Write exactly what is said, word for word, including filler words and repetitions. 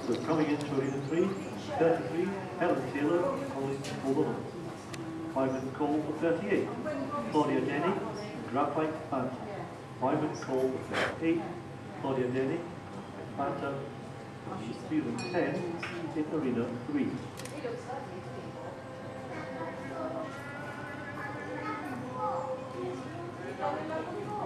So coming into arena three, thirty-three, Helen Taylor, calling for the Hunt. Five minute call for thirty-eight, Claudia Denny, Graphite Phantom. Five minute call for thirty-eight, Claudia Denny, Phantom. She's feeling ten in arena three. Thank you.